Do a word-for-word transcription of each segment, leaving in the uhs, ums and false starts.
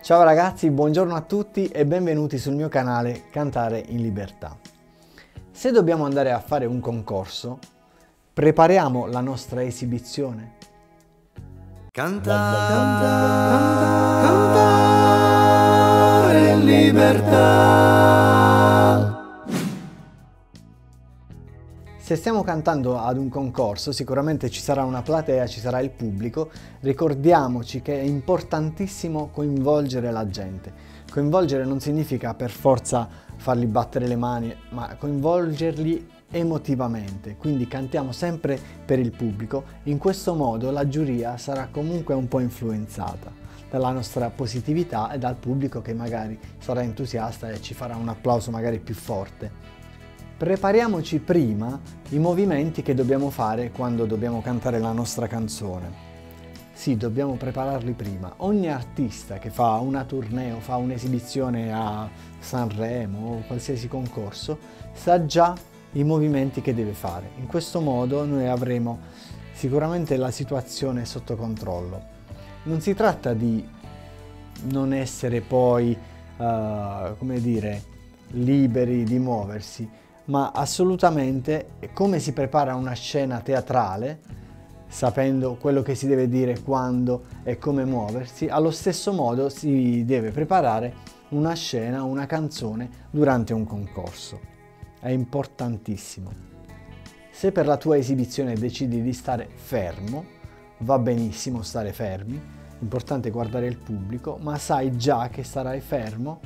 Ciao ragazzi, buongiorno a tutti e benvenuti sul mio canale Cantare in Libertà. Se dobbiamo andare a fare un concorso, prepariamo la nostra esibizione? Cantare, cantare, cantare in libertà. Se stiamo cantando ad un concorso, sicuramente ci sarà una platea, ci sarà il pubblico. Ricordiamoci che è importantissimo coinvolgere la gente. Coinvolgere non significa per forza fargli battere le mani, ma coinvolgerli emotivamente. Quindi cantiamo sempre per il pubblico. In questo modo la giuria sarà comunque un po' influenzata dalla nostra positività e dal pubblico che magari sarà entusiasta e ci farà un applauso magari più forte. Prepariamoci prima i movimenti che dobbiamo fare quando dobbiamo cantare la nostra canzone. Sì, dobbiamo prepararli prima. Ogni artista che fa una tournée o fa un'esibizione a Sanremo o qualsiasi concorso sa già i movimenti che deve fare. In questo modo noi avremo sicuramente la situazione sotto controllo. Non si tratta di non essere poi, uh, come dire, liberi di muoversi, ma assolutamente come si prepara una scena teatrale, sapendo quello che si deve dire, quando e come muoversi, allo stesso modo si deve preparare una scena, una canzone durante un concorso. È importantissimo. Se per la tua esibizione decidi di stare fermo, va benissimo stare fermi, è importante guardare il pubblico, ma sai già che starai fermo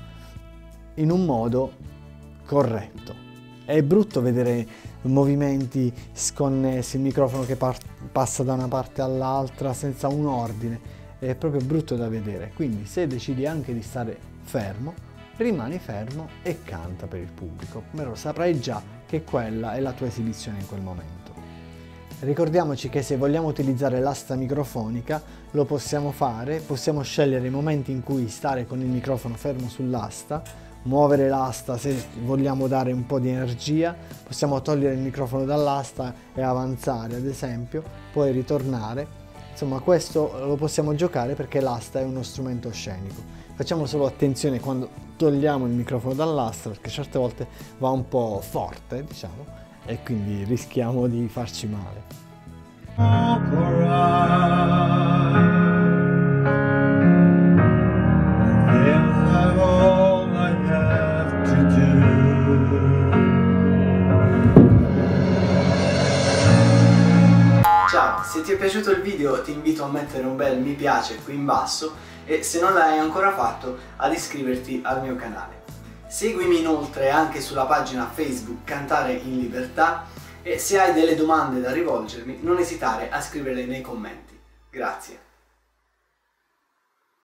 in un modo corretto. È brutto vedere movimenti sconnessi, il microfono che passa da una parte all'altra senza un ordine, è proprio brutto da vedere. Quindi se decidi anche di stare fermo, rimani fermo e canta per il pubblico, però saprai già che quella è la tua esibizione in quel momento. Ricordiamoci che se vogliamo utilizzare l'asta microfonica lo possiamo fare, possiamo scegliere i momenti in cui stare con il microfono fermo sull'asta, muovere l'asta se vogliamo dare un po' di energia, possiamo togliere il microfono dall'asta e avanzare ad esempio, poi ritornare. Insomma, questo lo possiamo giocare perché l'asta è uno strumento scenico. Facciamo solo attenzione quando togliamo il microfono dall'asta, perché certe volte va un po' forte, diciamo, e quindi rischiamo di farci male. Ciao, se ti è piaciuto il video ti invito a mettere un bel mi piace qui in basso e se non l'hai ancora fatto ad iscriverti al mio canale. Seguimi inoltre anche sulla pagina Facebook Cantare in Libertà e se hai delle domande da rivolgermi non esitare a scriverle nei commenti. Grazie.